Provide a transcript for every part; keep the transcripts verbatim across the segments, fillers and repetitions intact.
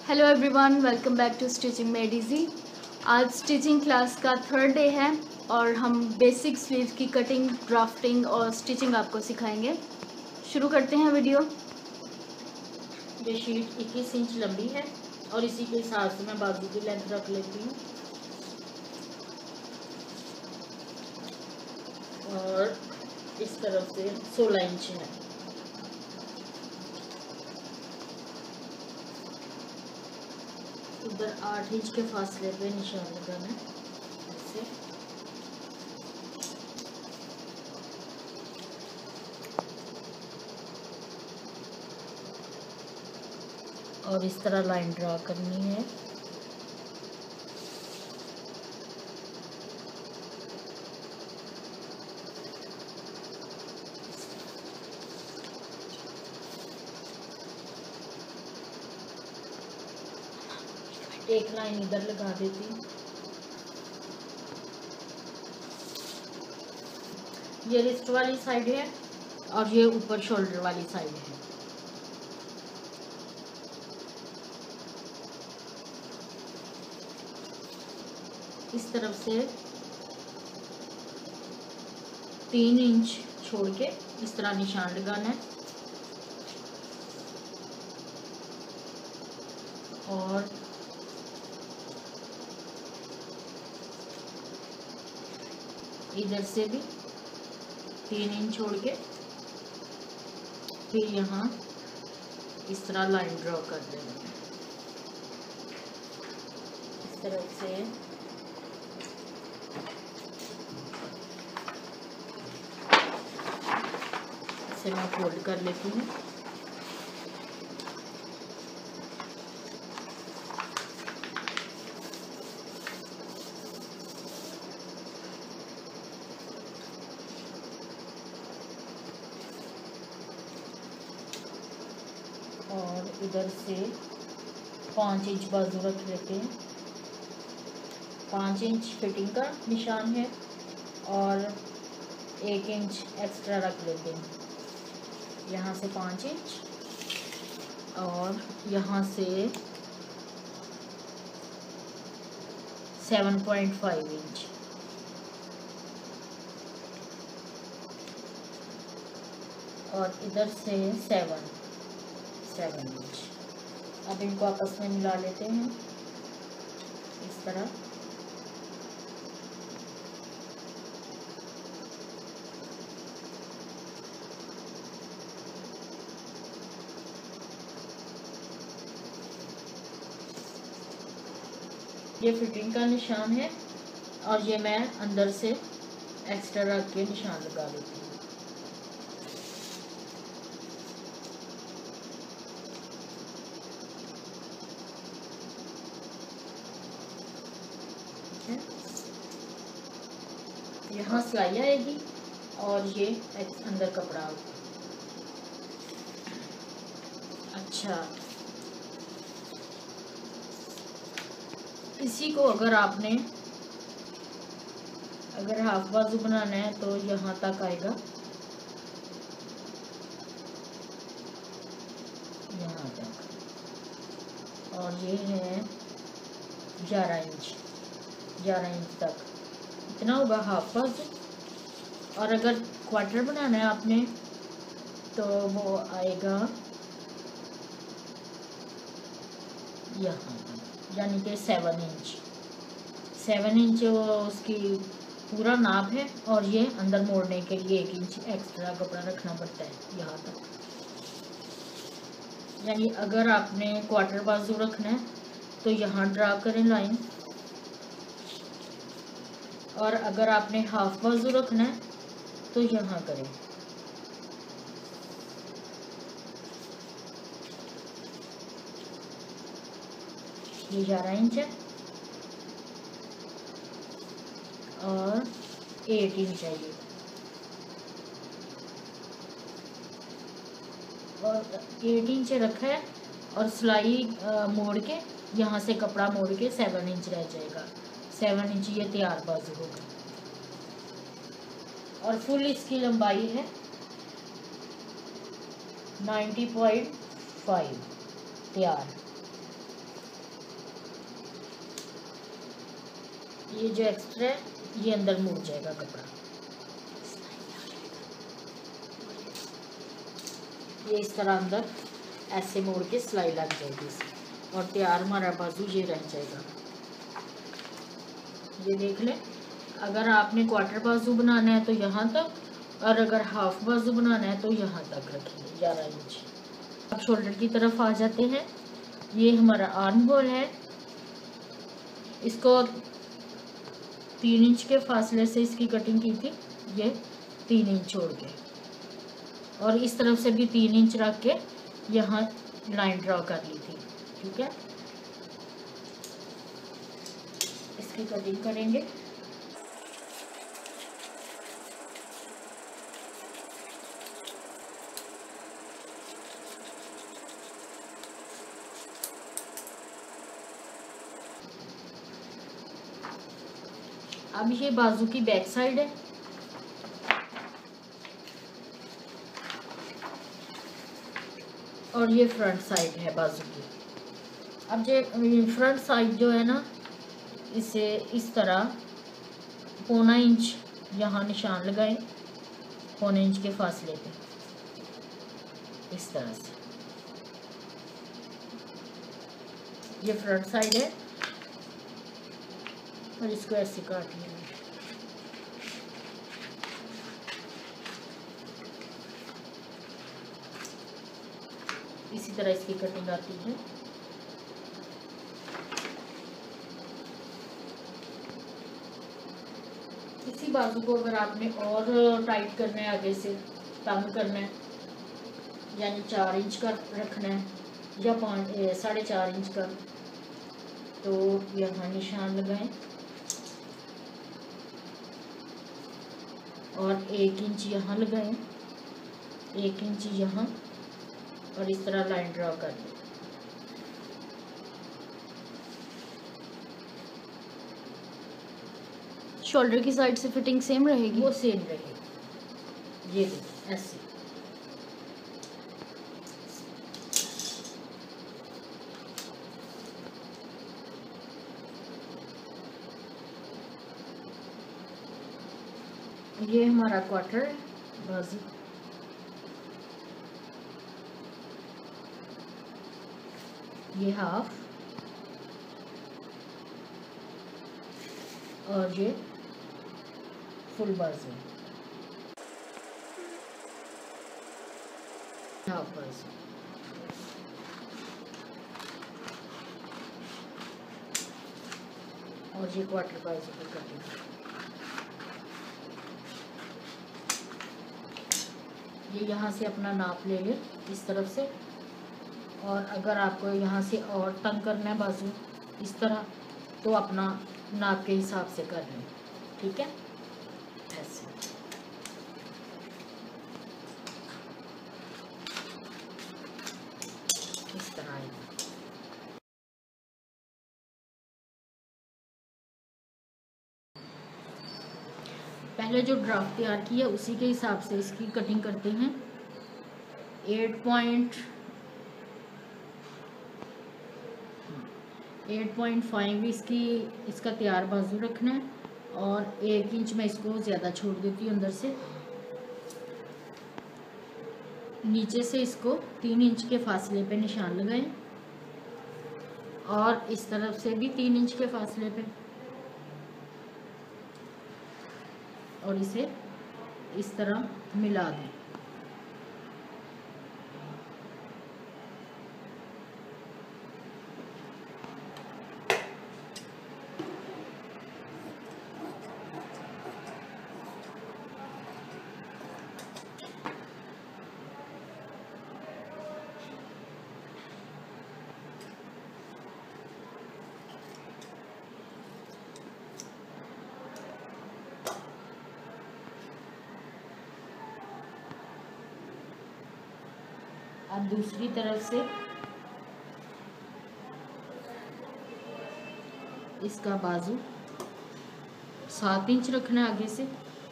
Hello everyone, welcome back to stitching made easy. आज stitching class का third day है और हम बेसिक स्लीव की कटिंग, ड्राफ्टिंग और स्टिचिंग आपको सिखाएंगे। शुरू करते हैं वीडियो। ये शीट इक्कीस इंच लंबी है और इसी के हिसाब से मैं बाजू की लेंथ रख लेती हूँ और इस तरफ से सोलह इंच है। उधर आठ इंच के फासले पे निशान लगाना है ऐसे। और इस तरह लाइन ड्रा करनी है। एक लाइन इधर लगा देती हूँ। ये रिस्ट वाली साइड है और ये ऊपर शोल्डर वाली साइड है। इस तरफ से तीन इंच छोड़ के इस तरह निशान लगाना है और इधर से भी तीन इंच छोड़ के फिर यहाँ इस तरह लाइन ड्रॉ कर देना है। इस तरफ से इसे मैं फोल्ड कर लेती हूँ। और इधर से पाँच इंच बाजू रख लेते हैं। पाँच इंच फिटिंग का निशान है और एक इंच एक्स्ट्रा रख लेते हैं। यहाँ से पाँच इंच और यहाँ से सेवन पॉइंट फाइव इंच और इधर से सेवन सेवन इंच। अब इनको आपस में मिला लेते हैं इस तरह। ये फिटिंग का निशान है और ये मैं अंदर से एक्स्ट्रा रख के निशान लगा लेती हूँ। यहाँ सिलाई आएगी और ये अंदर कपड़ा होगा। अच्छा, इसी को अगर आपने अगर हाफ बाजू बनाना है तो यहाँ तक आएगा, यहाँ तक। और ये है ग्यारह इंच ग्यारह इंच तक इतना होगा हाफ बाजू। और अगर क्वार्टर बनाना है आपने तो वो आएगा यहाँ, यानी कि सेवन इंच सेवन इंच उसकी पूरा नाप है। और ये अंदर मोड़ने के लिए एक इंच एक्स्ट्रा कपड़ा रखना पड़ता है यहाँ तक। यानी अगर आपने क्वार्टर बाजू रखना है तो यहाँ ड्रा करें लाइन, और अगर आपने हाफ बाजू रखना है तो यहाँ करें। ये ग्यारह इंच है और एट इंच है ये, और एट इंच रखा है और सिलाई मोड़ के यहाँ से कपड़ा मोड़ के सेवन इंच रह जाएगा। सेवन इंच ये तैयार बाजू होगा और फुल इसकी लंबाई है नाइन्टी पॉइंट फाइव तैयार। ये जो एक्स्ट्रा है ये अंदर मुड़ जाएगा कपड़ा, ये इस तरह अंदर ऐसे मोड़ के सिलाई लग जाएगी इसमें और तैयार हमारा बाजू ये रह जाएगा। ये देख लें, अगर आपने क्वार्टर बाजू बनाना है तो यहाँ तक, और अगर हाफ बाजू बनाना है तो यहाँ तक रखेंगे ग्यारह इंच। अब शोल्डर की तरफ आ जाते हैं। ये हमारा आर्म होल है, इसको तीन इंच के फासले से इसकी कटिंग की थी, ये तीन इंच छोड़ के, और इस तरफ से भी तीन इंच रख के यहाँ लाइन ड्रॉ कर ली थी। ठीक है, इसकी कटिंग करेंगे। अब ये बाजू की बैक साइड है, और ये फ्रंट साइड है बाजू की। अब जो फ्रंट साइड जो है ना, इसे इस तरह पौना इंच यहाँ निशान लगाएं, पौने इंच के फासले पे, इस तरह से। ये फ्रंट साइड है और इसको ऐसे काट लेंगे। इसी तरह इसकी कटिंग आती है। इसी बाजू को अगर आपने और टाइट करना है, आगे से तंग करना है, यानी चार इंच का रखना है या पाँच साढ़े चार इंच का, तो यहाँ निशान लगाएं और एक इंच यहाँ लगाएं, एक इंच यहाँ, और इस तरह लाइन ड्रॉ कर दें। शोल्डर की साइड से फिटिंग सेम रहेगी? वो सेम रहेगी। ये देखिए ऐसे। ये हमारा क्वार्टर बाजू, ये हाफ, और ये फुल बाजू, हाफ बाजू। और ये क्वार्टर बाजू की कटिंग। ये यहाँ से अपना नाप ले लें इस तरफ से, और अगर आपको यहाँ से और तंग करना है बाजू इस तरह, तो अपना नाप के हिसाब से कर लें। ठीक है, ऐसे। इस तरह आएगा। पहले जो ड्राफ्ट तैयार किया उसी के हिसाब से इसकी कटिंग करते हैं। Eight point eight point five इसकी इसका तैयार बाजू रखना है, और एक इंच मैं इसको ज़्यादा छोड़ देती हूँ अंदर से। नीचे से इसको तीन इंच के फासले पे निशान लगाएं, और इस तरफ से भी तीन इंच के फासले पे, और इसे इस तरह मिला दें। अब दूसरी तरफ से इसका बाजू सात इंच रखना है आगे से,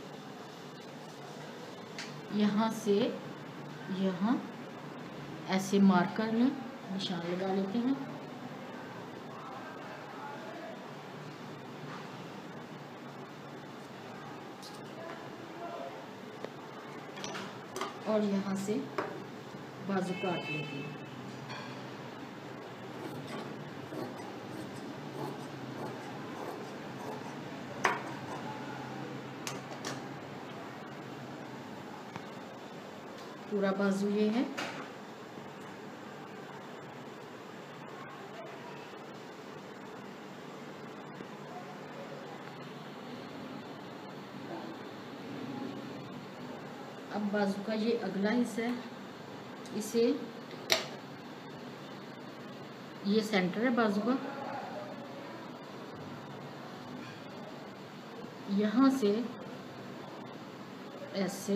यहाँ से यहाँ ऐसे मार्क कर लें, निशान लगा लेते हैं। और यहाँ से बाजू काट लेती हूँ। पूरा बाजू ये है। अब बाजू का ये अगला हिस्सा है, इसे ये सेंटर है बाजू का, यहाँ से ऐसे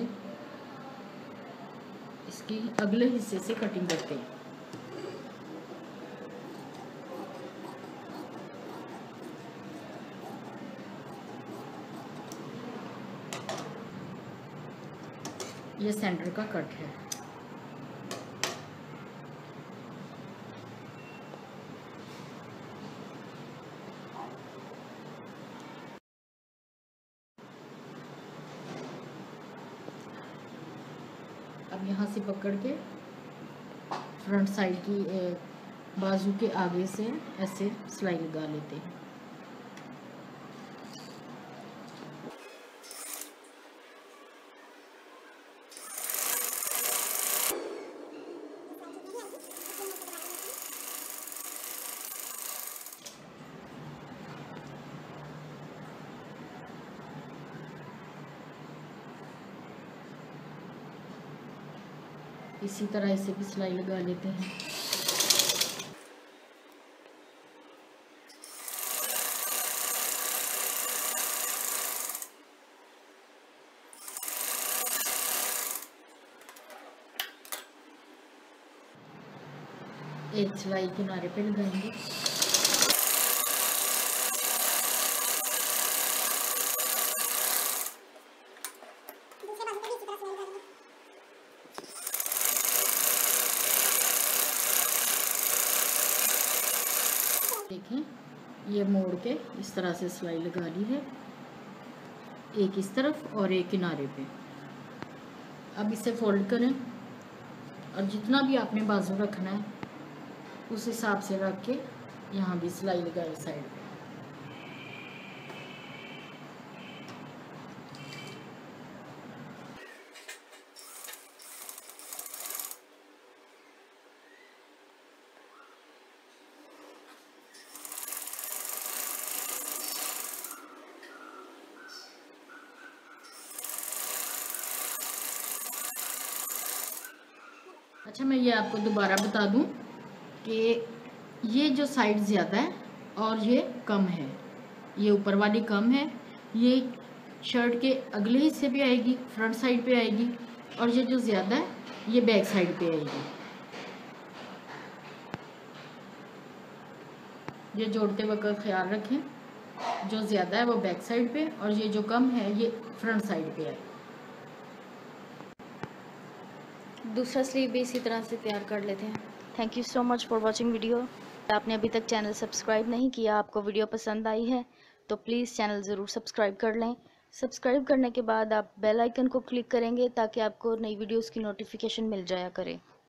इसकी अगले हिस्से से कटिंग करते हैं। ये सेंटर का कट है। अब यहाँ से पकड़ के फ्रंट साइड की बाजू के आगे से ऐसे सिलाई लगा लेते हैं। इसी तरह इसे भी सिलाई लगा लेते हैं। एक सिलाई किनारे पे लगाएंगे। देखें, ये मोड़ के इस तरह से सिलाई लगा ली है, एक इस तरफ और एक किनारे पे। अब इसे फोल्ड करें और जितना भी आपने बाजू रखना है उस हिसाब से रख के यहाँ भी सिलाई लगाए साइड पे। अच्छा, मैं ये आपको दोबारा बता दूं कि ये जो साइड ज़्यादा है और ये कम है, ये ऊपर वाली कम है, ये शर्ट के अगले हिस्से पे आएगी, फ्रंट साइड पे आएगी, और ये जो ज़्यादा है ये बैक साइड पे आएगी। ये जोड़ते वक्त ख्याल रखें, जो ज़्यादा है वो बैक साइड पे और ये जो कम है ये फ्रंट साइड पे आएगी। दूसरा स्लीव भी इसी तरह से तैयार कर लेते हैं। Thank you so much for watching video. आपने अभी तक चैनल सब्सक्राइब नहीं किया, आपको वीडियो पसंद आई है तो प्लीज़ चैनल ज़रूर सब्सक्राइब कर लें। सब्सक्राइब करने के बाद आप बेल आइकन को क्लिक करेंगे ताकि आपको नई वीडियोस की नोटिफिकेशन मिल जाया करे।